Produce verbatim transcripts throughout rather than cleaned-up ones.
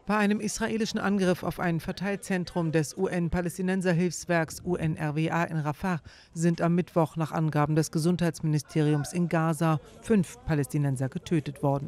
Bei einem israelischen Angriff auf ein Verteilzentrum des U N-Palästinenserhilfswerks U N R W A in Rafah sind am Mittwoch nach Angaben des Gesundheitsministeriums in Gaza fünf Palästinenser getötet worden.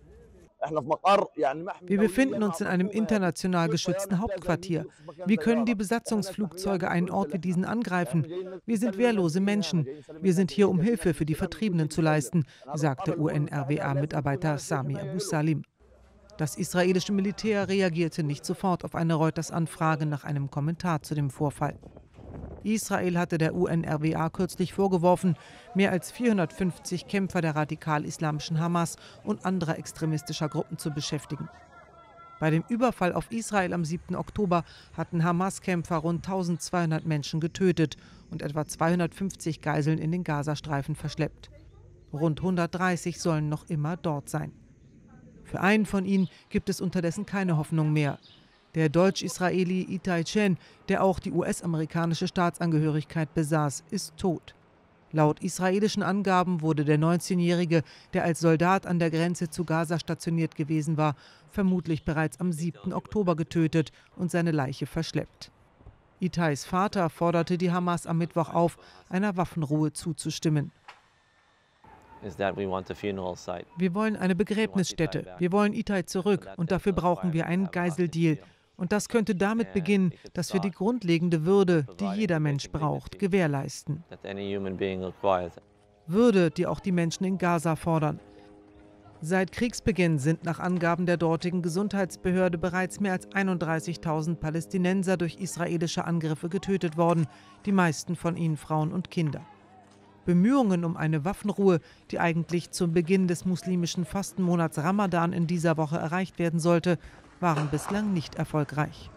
Wir befinden uns in einem international geschützten Hauptquartier. Wie können die Besatzungsflugzeuge einen Ort wie diesen angreifen? Wir sind wehrlose Menschen. Wir sind hier, um Hilfe für die Vertriebenen zu leisten, sagte U N R W A-Mitarbeiter Sami Abu Salim. Das israelische Militär reagierte nicht sofort auf eine Reuters-Anfrage nach einem Kommentar zu dem Vorfall. Israel hatte der U N R W A kürzlich vorgeworfen, mehr als vierhundertfünfzig Kämpfer der radikal-islamischen Hamas und anderer extremistischer Gruppen zu beschäftigen. Bei dem Überfall auf Israel am siebten Oktober hatten Hamas-Kämpfer rund tausendzweihundert Menschen getötet und etwa zweihundertfünfzig Geiseln in den Gazastreifen verschleppt. Rund hundertdreißig sollen noch immer dort sein. Für einen von ihnen gibt es unterdessen keine Hoffnung mehr. Der Deutsch-Israeli Itai Chen, der auch die U S-amerikanische Staatsangehörigkeit besaß, ist tot. Laut israelischen Angaben wurde der neunzehnjährige, der als Soldat an der Grenze zu Gaza stationiert gewesen war, vermutlich bereits am siebten Oktober getötet und seine Leiche verschleppt. Itais Vater forderte die Hamas am Mittwoch auf, einer Waffenruhe zuzustimmen. Wir wollen eine Begräbnisstätte. Wir wollen Itai zurück und dafür brauchen wir einen Geiseldeal. Und das könnte damit beginnen, dass wir die grundlegende Würde, die jeder Mensch braucht, gewährleisten. Würde, die auch die Menschen in Gaza fordern. Seit Kriegsbeginn sind nach Angaben der dortigen Gesundheitsbehörde bereits mehr als einunddreißigtausend Palästinenser durch israelische Angriffe getötet worden, die meisten von ihnen Frauen und Kinder. Bemühungen um eine Waffenruhe, die eigentlich zum Beginn des muslimischen Fastenmonats Ramadan in dieser Woche erreicht werden sollte, waren bislang nicht erfolgreich.